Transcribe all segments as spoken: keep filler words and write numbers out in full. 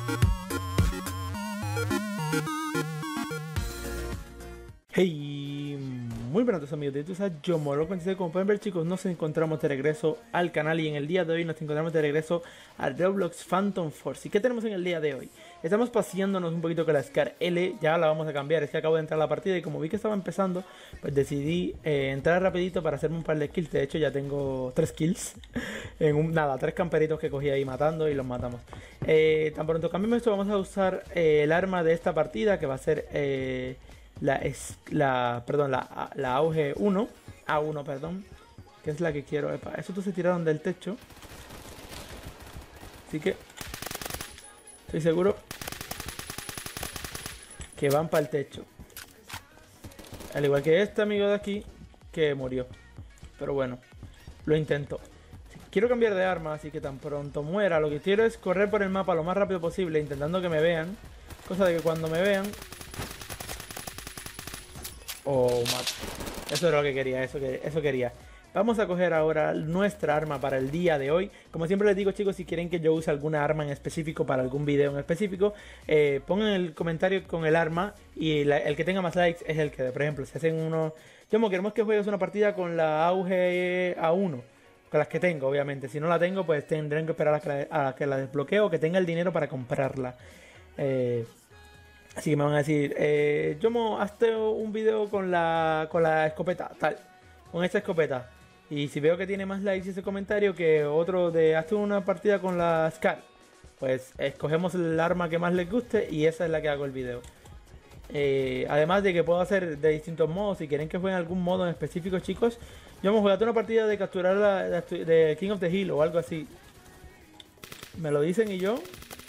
Hey, muy buenos amigos de YouTube, yo Molo veintiséis. Como pueden ver, chicos, nos encontramos de regreso al canal y en el día de hoy nos encontramos de regreso a Roblox Phantom Force. ¿Y qué tenemos en el día de hoy? Estamos paseándonos un poquito con la Scar L, ya la vamos a cambiar, es que acabo de entrar a la partida y como vi que estaba empezando, pues decidí eh, entrar rapidito para hacerme un par de kills. De hecho ya tengo tres kills, en un, nada, tres camperitos que cogí ahí matando y los matamos. Eh, tan pronto cambiemos esto, vamos a usar eh, el arma de esta partida, que va a ser... Eh, La, es, la, perdón, la, la A U G uno, A uno, perdón, que es la que quiero. Epa, esos dos se tiraron del techo, así que estoy seguro que van para el techo, al igual que este amigo de aquí que murió. Pero bueno, lo intento. Quiero cambiar de arma, así que tan pronto muera, lo que quiero es correr por el mapa lo más rápido posible, intentando que me vean, cosa de que cuando me vean... Oh, eso era lo que quería, eso, que, eso quería. Vamos a coger ahora nuestra arma para el día de hoy. Como siempre les digo, chicos, si quieren que yo use alguna arma en específico para algún video en específico, eh, pongan el comentario con el arma y la, el que tenga más likes es el que, por ejemplo, si hacen uno... Yo me queremos que juegues una partida con la A U G A uno, con las que tengo, obviamente. Si no la tengo, pues tendrán que esperar a que la, a que la desbloquee o que tenga el dinero para comprarla. Eh... Así que me van a decir, eh, Yomo, hazte un video con la, con la escopeta, tal, con esta escopeta. Y si veo que tiene más likes ese comentario que otro de hazte una partida con la Scar, pues escogemos el arma que más les guste y esa es la que hago el video. Eh, además de que puedo hacer de distintos modos, si quieren que jueguen algún modo en específico, chicos, yo me jugado una partida de capturar la, de, de King of the Hill o algo así. Me lo dicen y yo...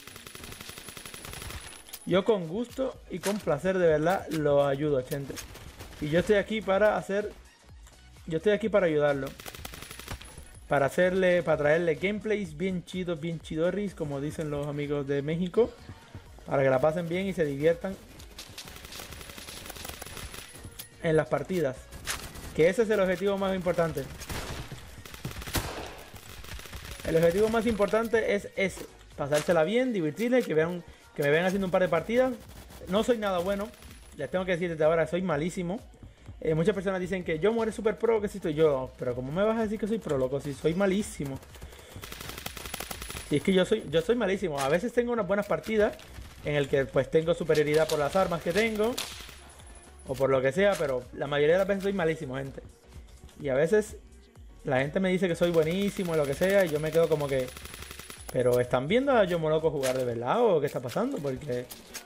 Yo con gusto y con placer, de verdad, lo ayudo, gente. Y yo estoy aquí para hacer... Yo estoy aquí para ayudarlo. Para hacerle... Para traerle gameplays bien chidos, bien chidorris, como dicen los amigos de México. Para que la pasen bien y se diviertan en las partidas. Que ese es el objetivo más importante. El objetivo más importante es ese. Pasársela bien, divertirle, que vean... Que me ven haciendo un par de partidas. No soy nada bueno, les tengo que decir desde ahora, soy malísimo. eh, Muchas personas dicen que yo muero super pro, que si estoy yo. Pero ¿cómo me vas a decir que soy pro, loco? Si soy malísimo. Y es que yo soy, yo soy malísimo. A veces tengo unas buenas partidas en el que pues tengo superioridad por las armas que tengo, o por lo que sea, pero la mayoría de las veces soy malísimo, gente. Y a veces la gente me dice que soy buenísimo, lo que sea, y yo me quedo como que... Pero ¿están viendo a Yomo Loco jugar de verdad o qué está pasando? Porque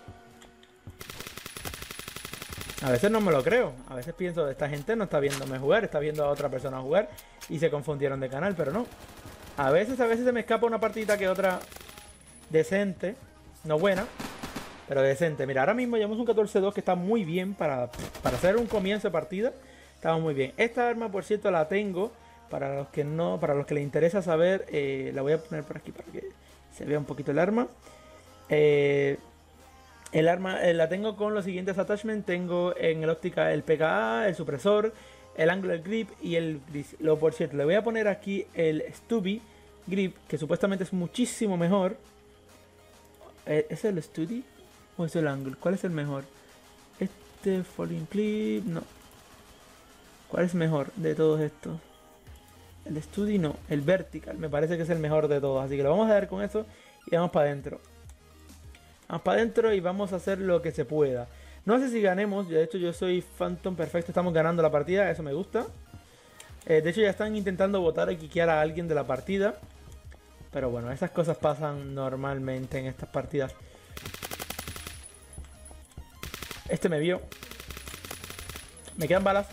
a veces no me lo creo. A veces pienso, esta gente no está viéndome jugar, está viendo a otra persona jugar y se confundieron de canal, pero no. A veces, a veces se me escapa una partida que otra decente, no buena, pero decente. Mira, ahora mismo llevamos un catorce dos que está muy bien para, para hacer un comienzo de partida. Estamos muy bien. Esta arma, por cierto, la tengo... Para los que no, para los que les interesa saber, eh, la voy a poner por aquí para que se vea un poquito el arma. Eh, el arma eh, la tengo con los siguientes attachments. Tengo en el óptica el P K A, el supresor, el angular grip y el gris. Lo por cierto, le voy a poner aquí el Stubby grip, que supuestamente es muchísimo mejor. Eh, ¿Es el Stubby o es el angle? ¿Cuál es el mejor? Este falling clip, no. ¿Cuál es mejor de todos estos? El Studi no, el Vertical me parece que es el mejor de todos. Así que lo vamos a dar con eso y vamos para adentro. Vamos para adentro y vamos a hacer lo que se pueda. No sé si ganemos, de hecho yo soy Phantom perfecto, estamos ganando la partida, eso me gusta. Eh, de hecho ya están intentando votar y quiquear a alguien de la partida. Pero bueno, esas cosas pasan normalmente en estas partidas. Este me vio. Me quedan balas.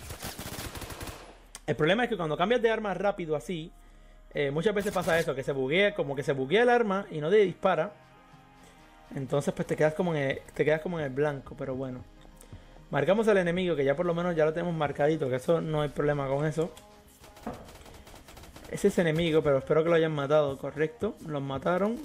El problema es que cuando cambias de arma rápido así, eh, muchas veces pasa eso, que se buguea, como que se buguea el arma y no te dispara. Entonces pues te quedas como en el, te quedas como en el blanco, pero bueno. Marcamos al enemigo, que ya por lo menos ya lo tenemos marcadito, que eso no hay problema con eso. Ese es enemigo, pero espero que lo hayan matado, correcto. Los mataron.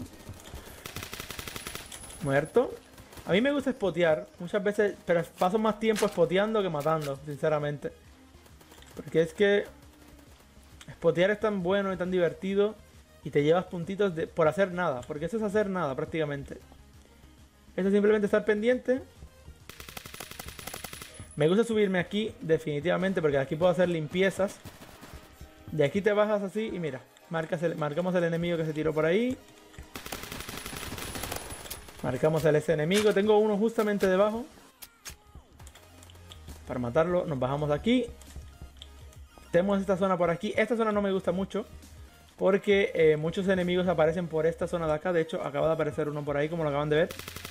Muerto. A mí me gusta spotear, muchas veces, pero paso más tiempo spoteando que matando, sinceramente. Porque es que spotear es tan bueno y tan divertido Y te llevas puntitos de, por hacer nada. Porque eso es hacer nada prácticamente. Eso es simplemente estar pendiente. Me gusta subirme aquí definitivamente porque aquí puedo hacer limpiezas. De aquí te bajas así y mira. Marcas el, marcamos el enemigo que se tiró por ahí. Marcamos el ese enemigo. Tengo uno justamente debajo. Para matarlo nos bajamos de aquí. Tenemos esta zona por aquí. Esta zona no me gusta mucho. Porque eh, muchos enemigos aparecen por esta zona de acá. De hecho acaba de aparecer uno por ahí como lo acaban de ver.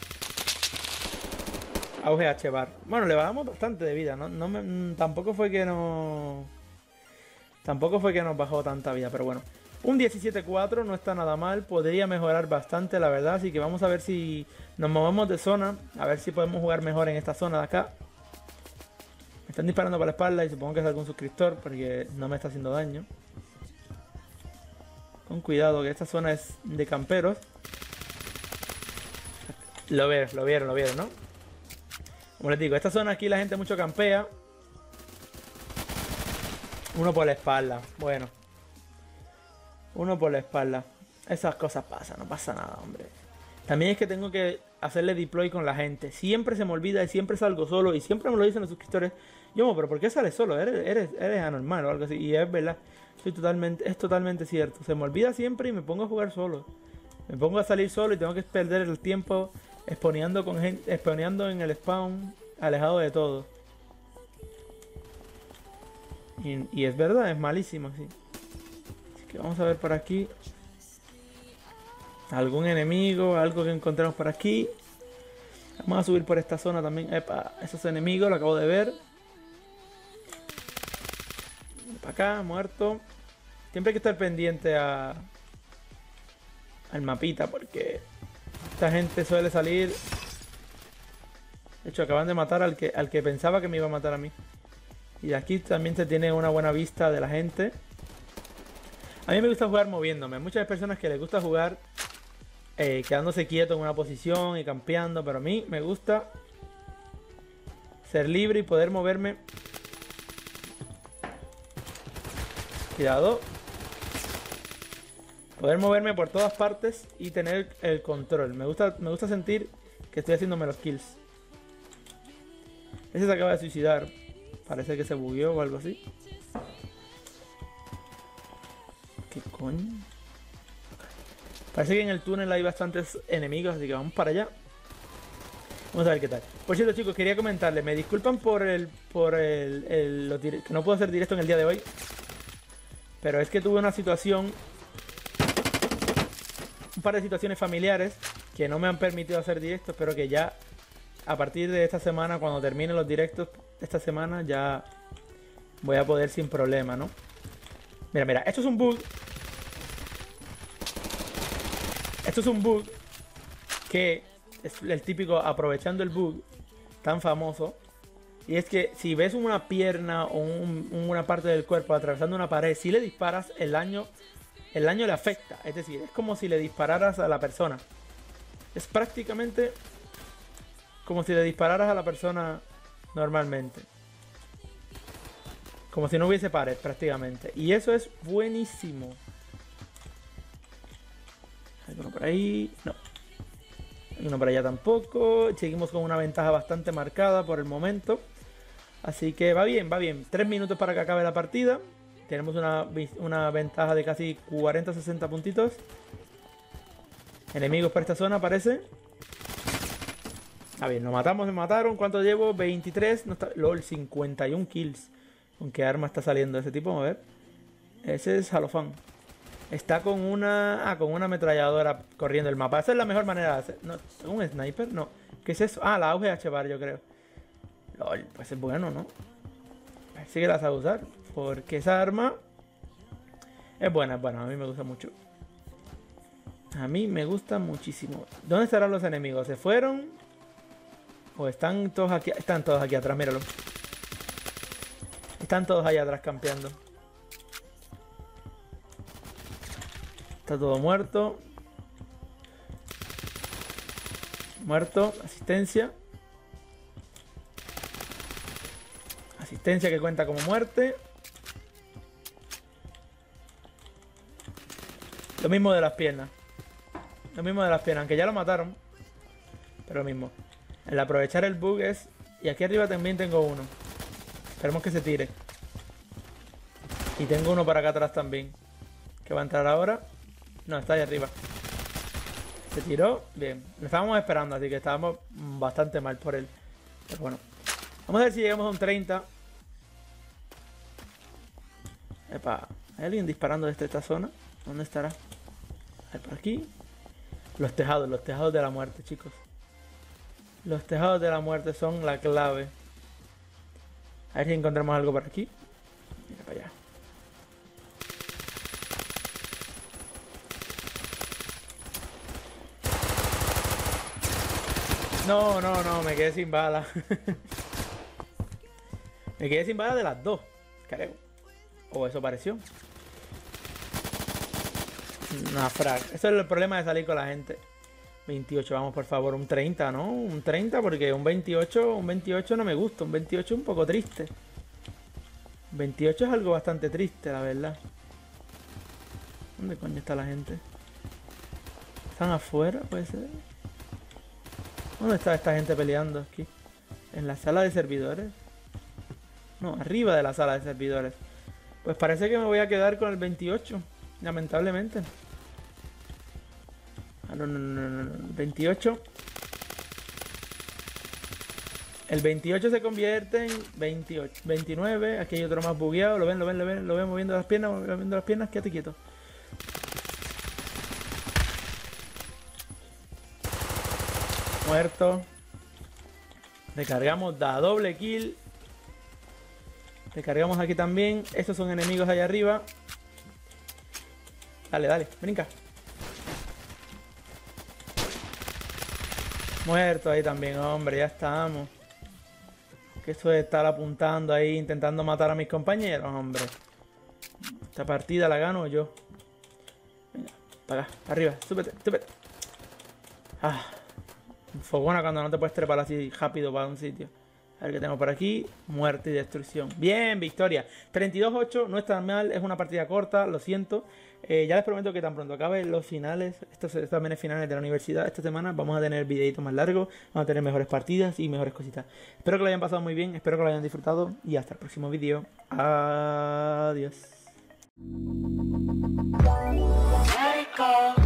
Auge H bar. Bueno, le bajamos bastante de vida. No, no me, tampoco fue que no... Tampoco fue que nos bajó tanta vida. Pero bueno. Un diecisiete cuatro no está nada mal. Podría mejorar bastante la verdad. Así que vamos a ver si nos movemos de zona. A ver si podemos jugar mejor en esta zona de acá. Me están disparando por la espalda y supongo que es algún suscriptor. Porque no me está haciendo daño. Con cuidado que esta zona es de camperos. Lo vieron, lo vieron, lo vieron, ¿no? Como les digo, esta zona aquí la gente mucho campea. Uno por la espalda. Bueno. Uno por la espalda. Esas cosas pasan, no pasa nada, hombre. También es que tengo que hacerle deploy con la gente. Siempre se me olvida y siempre salgo solo. Y siempre me lo dicen los suscriptores. Yo, pero ¿por qué sales solo? Eres, eres, eres anormal o algo así. Y es verdad. Soy totalmente, es totalmente cierto. Se me olvida siempre y me pongo a jugar solo. Me pongo a salir solo y tengo que perder el tiempo exponeando con gente, exponeando en el spawn, alejado de todo. Y, y es verdad, es malísimo así. Así que vamos a ver por aquí. Algún enemigo, algo que encontremos por aquí. Vamos a subir por esta zona también. Epa, esos enemigos, lo acabo de ver. Para acá, muerto. Siempre hay que estar pendiente a al mapita porque esta gente suele salir. De hecho, acaban de matar al que, al que pensaba que me iba a matar a mí. Y de aquí también se tiene una buena vista de la gente. A mí me gusta jugar moviéndome. Hay muchas personas que les gusta jugar eh, quedándose quieto en una posición y campeando. Pero a mí me gusta ser libre y poder moverme. Cuidado. Poder moverme por todas partes y tener el control. Me gusta, me gusta sentir que estoy haciéndome los kills. Ese se acaba de suicidar. Parece que se bugueó o algo así. ¿Qué coño? Parece que en el túnel hay bastantes enemigos, así que vamos para allá. Vamos a ver qué tal. Por cierto, chicos, quería comentarles. Me disculpan por el... por el, el los que no puedo hacer directo en el día de hoy. Pero es que tuve una situación... Un par de situaciones familiares que no me han permitido hacer directos, pero que ya a partir de esta semana, cuando terminen los directos esta semana, ya voy a poder sin problema, ¿no? Mira, mira, esto es un bug. Esto es un bug que es el típico aprovechando el bug tan famoso. Y es que si ves una pierna o un, una parte del cuerpo atravesando una pared, si le disparas, el daño... El daño le afecta, es decir, es como si le dispararas a la persona. Es prácticamente como si le dispararas a la persona normalmente. Como si no hubiese pared prácticamente. Y eso es buenísimo. Hay uno por ahí. No. Hay uno por allá tampoco. Seguimos con una ventaja bastante marcada por el momento. Así que va bien, va bien. Tres minutos para que acabe la partida. Tenemos una, una ventaja de casi cuarenta a sesenta puntitos. Enemigos por esta zona, parece. A ver, nos matamos, me mataron. ¿Cuánto llevo? veintitrés. No está... LOL, cincuenta y uno kills. ¿Con qué arma está saliendo ese tipo? A ver. Ese es Halofan. Está con una... Ah, con una ametralladora corriendo el mapa. Esa es la mejor manera de hacer... No, ¿un sniper? No. ¿Qué es eso? Ah, la Auge H bar, yo creo. LOL, pues es bueno, ¿no? Así que la vas a usar. Porque esa arma es buena, es buena, a mí me gusta mucho. A mí me gusta muchísimo. ¿Dónde estarán los enemigos? ¿Se fueron? ¿O están todos aquí? Están todos aquí atrás, míralo. Están todos allá atrás campeando. Está todo muerto. Muerto, asistencia. Asistencia que cuenta como muerte. Lo mismo de las piernas. Lo mismo de las piernas, aunque ya lo mataron. Pero lo mismo. El aprovechar el bug es... Y aquí arriba también tengo uno. Esperemos que se tire. Y tengo uno para acá atrás también. Que va a entrar ahora. No, está ahí arriba. Se tiró. Bien. Lo estábamos esperando, así que estábamos bastante mal por él. Pero bueno. Vamos a ver si llegamos a un treinta. Epa. ¿Hay alguien disparando desde esta zona? ¿Dónde estará? A ver, por aquí. Los tejados, los tejados de la muerte, chicos. Los tejados de la muerte son la clave. A ver si encontramos algo por aquí. Mira para allá. No, no, no, me quedé sin bala. Me quedé sin bala de las dos, creo. O eso pareció. Una frag. Eso es el problema de salir con la gente. veintiocho, vamos por favor, un treinta, ¿no? Un treinta porque un veintiocho, un veintiocho no me gusta. Un veintiocho es un poco triste. veintiocho es algo bastante triste, la verdad. ¿Dónde coño está la gente? ¿Están afuera? Puede ser. ¿Dónde está esta gente peleando aquí? ¿En la sala de servidores? No, arriba de la sala de servidores. Pues parece que me voy a quedar con el veintiocho. Lamentablemente. Ah, no, no, no, no, no. veintiocho. El veintiocho se convierte en veintiocho. veintinueve. Aquí hay otro más bugueado. Lo ven, lo ven, lo ven. Lo ven moviendo las piernas. Moviendo las piernas. Quédate quieto. Muerto. Recargamos. Da doble kill. Recargamos aquí también. Estos son enemigos allá arriba. Dale, dale. Brinca. Muerto ahí también, hombre. Ya estamos. Que eso de estar apuntando ahí, intentando matar a mis compañeros, hombre. Esta partida la gano yo. Venga, para acá, arriba. Súbete, súbete. Ah. Fogona cuando no te puedes trepar así rápido para un sitio. A ver qué tengo por aquí. Muerte y destrucción. Bien, victoria. treinta y dos ocho, no es tan mal. Es una partida corta, lo siento. Eh, ya les prometo que tan pronto acabe los finales, estos también es finales de la universidad esta semana, vamos a tener videitos más largos, vamos a tener mejores partidas y mejores cositas. Espero que lo hayan pasado muy bien, espero que lo hayan disfrutado y hasta el próximo vídeo. Adiós.